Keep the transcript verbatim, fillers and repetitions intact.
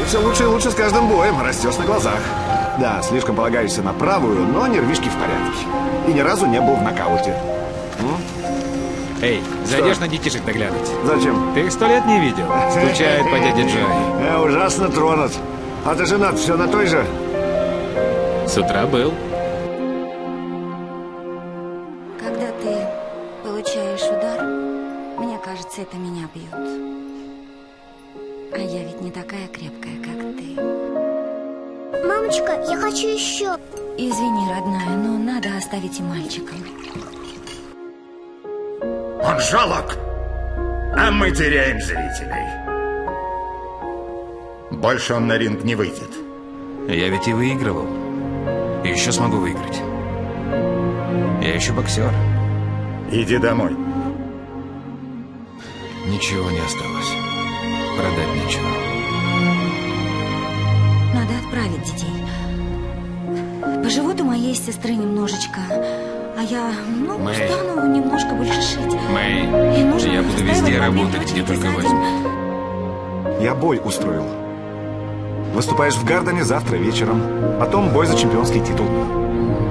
все лучше и лучше с каждым боем. Растешь на глазах. Да, слишком полагаешься на правую, но нервишки в порядке. И ни разу не был в нокауте. М? Эй, зайдешь на детишек доглядывать? Зачем? Ты их сто лет не видел. Скучает по дяде Джой. Я ужасно тронут. А ты женат все на той же? С утра был. Когда ты получаешь удар, мне кажется, это меня бьют. А я ведь не такая крепкая, как ты. Мамочка, я хочу еще. Извини, родная, но надо оставить и мальчика. Он жалок, а мы теряем зрителей. Больше он на ринг не выйдет. Я ведь и выигрывал. И еще смогу выиграть. Я еще боксер. Иди домой. Ничего не осталось. Продать нечего. Надо отправить детей. Поживут у моей сестры немножечко, а я, ну, Мэй. стану немножко больше шить. Мэй, И нужно я буду устраивать везде по две работать, очереди где только за возьмут. день. Я бой устроил. Выступаешь в Гардене завтра вечером. Потом бой за чемпионский титул.